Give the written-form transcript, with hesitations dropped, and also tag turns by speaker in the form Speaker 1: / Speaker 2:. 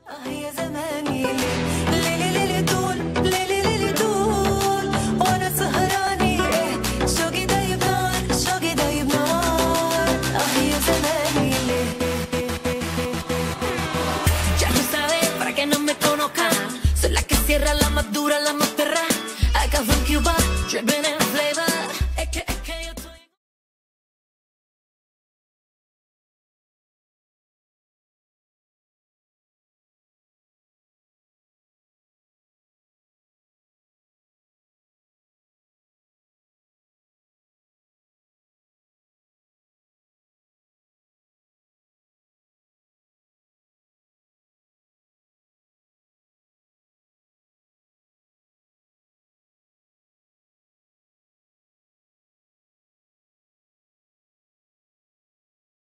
Speaker 1: يا زماني ليلي ليلي طول ليلي ليلي طول وانا سهراني شوقي دايب نار شوقي دايب نار يا زماني ya tú sabes para que no me conozcan soy la que cierra la más dura la más perra acá en Cuba dripping